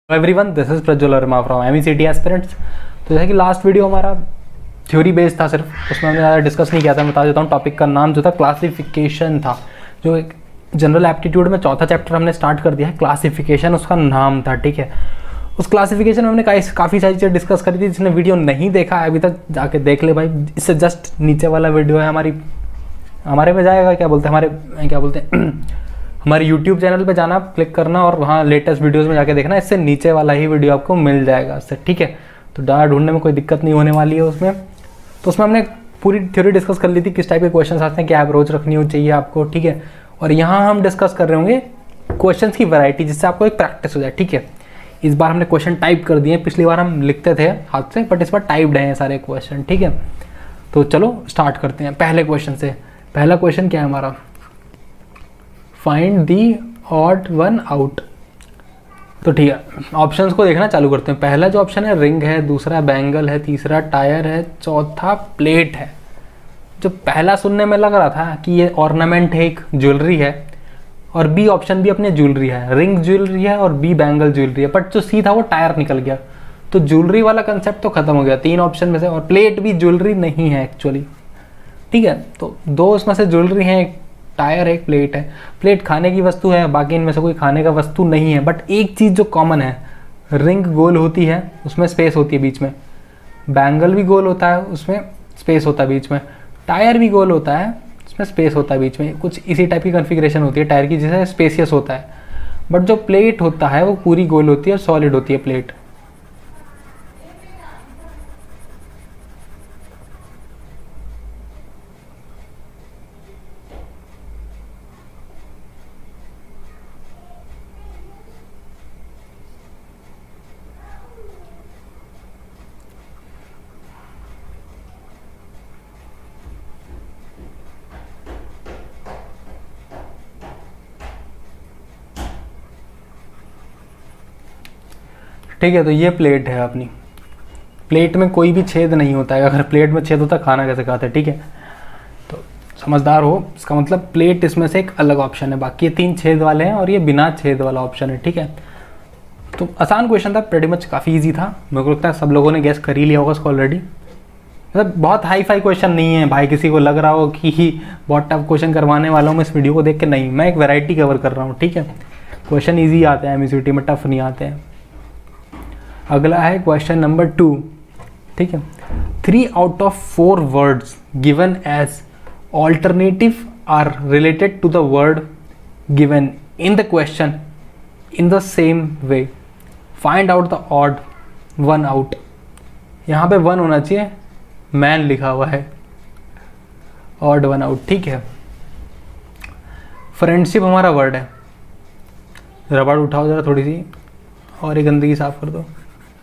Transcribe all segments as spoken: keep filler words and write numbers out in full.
Everyone, this is Prajwal Verma from MECT aspirants. तो जैसे कि लास्ट वीडियो हमारा थ्योरी बेस्ड था, सिर्फ उसमें हमने ज़्यादा डिस्कस नहीं किया था। मैं बता देता हूँ, टॉपिक का नाम जो था क्लासिफिकेशन था। जो एक जनरल एप्टीट्यूड में चौथा चैप्टर हमने स्टार्ट कर दिया है, क्लासिफिकेशन उसका नाम था। ठीक है, उस क्लासिफिकेशन में हमने काफ़ी सारी चीज़ें डिस्कस करी थी। जिसने वीडियो नहीं देखा है अभी तक, जाके देख ले भाई। इससे जस्ट नीचे वाला वीडियो है हमारी हमारे में जाएगा, क्या बोलते हैं हमारे क्या बोलते हैं हमारे यूट्यूब चैनल पे जाना, क्लिक करना और वहाँ लेटेस्ट वीडियोस में जाके देखना। इससे नीचे वाला ही वीडियो आपको मिल जाएगा इससे। ठीक है, तो डाटा ढूंढने में कोई दिक्कत नहीं होने वाली है उसमें। तो उसमें हमने पूरी थ्योरी डिस्कस कर ली थी, किस टाइप के क्वेश्चन आते हैं, क्या अप्रोच रखनी हो चाहिए आपको। ठीक है, और यहाँ हम डिस्कस कर रहे होंगे क्वेश्चन की वैरायटी, जिससे आपको एक प्रैक्टिस हो जाए। ठीक है, इस बार हमने क्वेश्चन टाइप कर दिए। पिछली बार हम लिखते थे हाथ से, बट इस बार टाइप्ड हैं सारे क्वेश्चन। ठीक है, तो चलो स्टार्ट करते हैं पहले क्वेश्चन से। पहला क्वेश्चन क्या है हमारा, find the odd one out. तो ठीक है, ऑप्शंस को देखना चालू करते हैं। पहला जो ऑप्शन है रिंग है, दूसरा बैंगल है, तीसरा टायर है, चौथा प्लेट है। जो पहला सुनने में लग रहा था कि ये ऑर्नामेंट है, एक ज्वेलरी है, और बी ऑप्शन भी अपने ज्वेलरी है, रिंग ज्वेलरी है और बी बैंगल ज्वेलरी है। बट जो सी था वो टायर निकल गया, तो ज्वेलरी वाला कंसेप्ट तो खत्म हो गया तीन ऑप्शन में से। और प्लेट भी ज्वेलरी नहीं है एक्चुअली। ठीक है, तो दो उसमें से ज्वेलरी है, एक टायर है, एक प्लेट है। प्लेट खाने की वस्तु है, बाकी इनमें से कोई खाने का वस्तु नहीं है। बट एक चीज़ जो कॉमन है, रिंग गोल होती है, उसमें स्पेस होती है बीच में। बैंगल भी गोल होता है, उसमें स्पेस होता है बीच में। टायर भी गोल होता है, उसमें स्पेस होता है बीच में। कुछ इसी टाइप की कॉन्फ़िगरेशन होती है टायर की, जिससे स्पेसियस होता है। बट जो प्लेट होता है वो पूरी गोल होती है और सॉलिड होती है प्लेट। ठीक है, तो ये प्लेट है अपनी। प्लेट में कोई भी छेद नहीं होता है। अगर प्लेट में छेद होता खाना कैसे खाते। ठीक है, तो समझदार हो, इसका मतलब प्लेट इसमें से एक अलग ऑप्शन है। बाकी ये तीन छेद वाले हैं और ये बिना छेद वाला ऑप्शन है। ठीक है, तो आसान क्वेश्चन था, प्रेटी मच काफ़ी ईजी था। मेरे को लगता है सब लोगों ने गैस कर ही लिया होगा इसको ऑलरेडी। मतलब बहुत हाई फाई क्वेश्चन नहीं है भाई, किसी को लग रहा हो कि बहुत टफ क्वेश्चन करवाने वाला हूँ मैं इस वीडियो को देख के। नहीं, मैं एक वैरायटी कवर कर रहा हूँ। ठीक है, क्वेश्चन ईजी आते हैं एमसीटी में, टफ नहीं आते हैं। अगला है क्वेश्चन नंबर टू। ठीक है, three out of four words given as alternative are related to the word given in the question in the same way. Find out the odd one out. यहाँ पे one होना चाहिए, man लिखा हुआ है, odd one out. ठीक है, friendship हमारा वर्ड है। रबड़ उठाओ जरा थोड़ी सी और ये गंदगी साफ कर दो।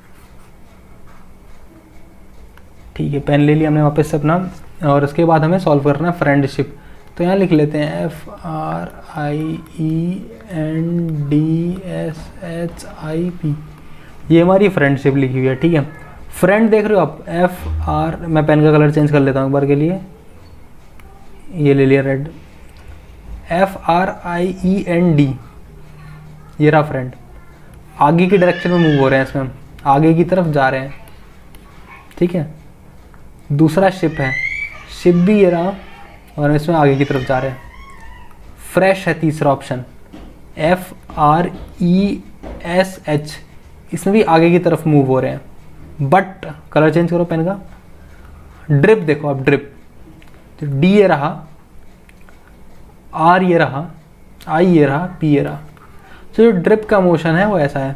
ठीक है, पेन ले लिया हमने वापस से अपना, और उसके बाद हमें सॉल्व करना है फ्रेंडशिप। तो यहाँ लिख लेते हैं F R I E N D S H I P. ये हमारी फ्रेंडशिप लिखी हुई है। ठीक है, फ्रेंड देख रहे हो आप, एफ आर, मैं पेन का कलर चेंज कर लेता हूँ एक बार के लिए, ये ले लिया red. F R I E N D, ये रहा फ्रेंड। आगे की डायरेक्शन में मूव हो रहे हैं, इसमें हम आगे की तरफ जा रहे हैं। ठीक है, दूसरा शिप है, शिप भी ये रहा और इसमें आगे की तरफ जा रहे हैं। फ्रेश है तीसरा option, F R E S H, इसमें भी आगे की तरफ मूव हो रहे हैं। बट कलर चेंज करो पेन का। ड्रिप देखो आप, ड्रिप, तो डी ये रहा, आर ये रहा, आई ये रहा, पी ये रहा। तो जो ड्रिप का मोशन है वो ऐसा है,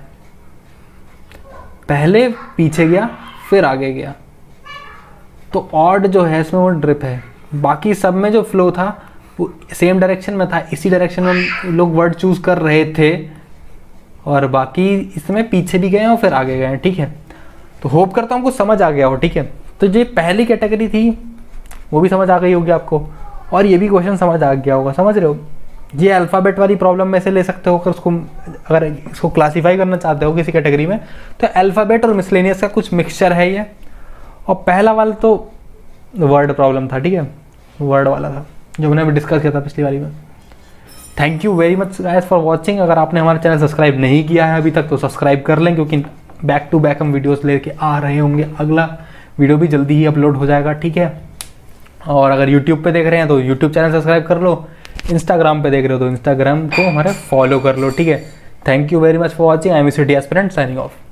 पहले पीछे गया फिर आगे गया। तो ऑड जो है इसमें वो ड्रिप है। बाकी सब में जो फ्लो था वो सेम डायरेक्शन में था, इसी डायरेक्शन में लोग वर्ड चूज कर रहे थे, और बाकी इसमें पीछे भी गए और फिर आगे गए। ठीक है, तो होप करता हूँ कुछ समझ आ गया हो। ठीक है, तो जो पहली कैटेगरी थी वो भी समझ आ गई होगी आपको, और ये भी क्वेश्चन समझ आ गया होगा। समझ रहे हो, ये अल्फ़ाबेट वाली प्रॉब्लम में से ले सकते हो। अगर उसको अगर इसको क्लासीफाई करना चाहते हो किसी कैटेगरी में, तो अल्फ़ाबेट और मिसलेनियस का कुछ मिक्सचर है ये। और पहला वाला तो वर्ड प्रॉब्लम था। ठीक है, वर्ड वाला था जो हमने अभी डिस्कस किया था पिछली वाली में। Thank you very much guys for watching. अगर आपने हमारा चैनल सब्सक्राइब नहीं किया है अभी तक तो सब्सक्राइब कर लें, क्योंकि बैक टू बैक हम वीडियोस लेके आ रहे होंगे। अगला वीडियो भी जल्दी ही अपलोड हो जाएगा, ठीक है। और अगर यूट्यूब पे देख रहे हैं तो यूट्यूब चैनल सब्सक्राइब कर लो, इंस्टाग्राम पे देख रहे हो तो इंस्टाग्राम को हमारे फॉलो कर लो, ठीक है। Thank you very much for watching. I am S C T aspirant signing of.